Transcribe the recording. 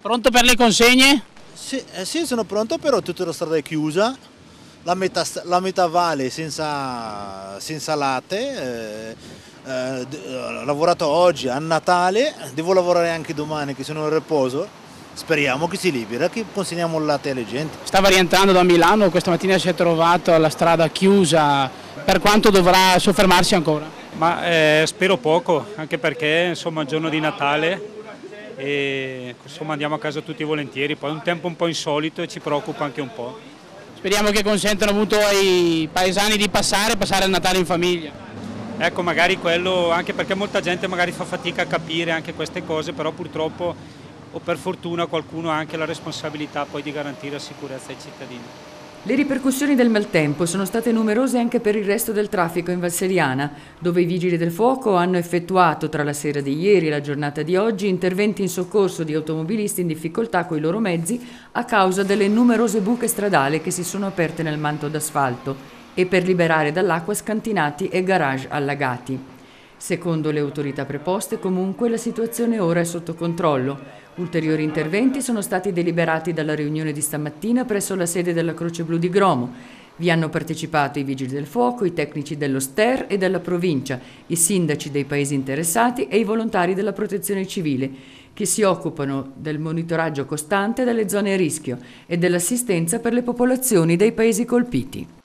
Pronto per le consegne? Sì, sono pronto, però tutta la strada è chiusa, la metà valle senza latte, ho lavorato oggi a Natale, devo lavorare anche domani che sono in riposo, speriamo che si libera, che consegniamo il latte alle gente. Stava rientrando da Milano, questa mattina si è trovato alla strada chiusa, per quanto dovrà soffermarsi ancora? Spero poco, anche perché insomma è il giorno di Natale e insomma andiamo a casa tutti volentieri, poi è un tempo un po' insolito e ci preoccupa anche un po'. Speriamo che consentano appunto ai paesani di passare il Natale in famiglia. Ecco, magari quello, anche perché molta gente magari fa fatica a capire anche queste cose, però purtroppo o per fortuna qualcuno ha anche la responsabilità poi di garantire la sicurezza ai cittadini. Le ripercussioni del maltempo sono state numerose anche per il resto del traffico in Valseriana, dove i vigili del fuoco hanno effettuato tra la sera di ieri e la giornata di oggi interventi in soccorso di automobilisti in difficoltà coi loro mezzi a causa delle numerose buche stradali che si sono aperte nel manto d'asfalto e per liberare dall'acqua scantinati e garage allagati. Secondo le autorità preposte, comunque, la situazione ora è sotto controllo. Ulteriori interventi sono stati deliberati dalla riunione di stamattina presso la sede della Croce Blu di Gromo. Vi hanno partecipato i vigili del fuoco, i tecnici dello STER e della provincia, i sindaci dei paesi interessati e i volontari della protezione civile, che si occupano del monitoraggio costante delle zone a rischio e dell'assistenza per le popolazioni dei paesi colpiti.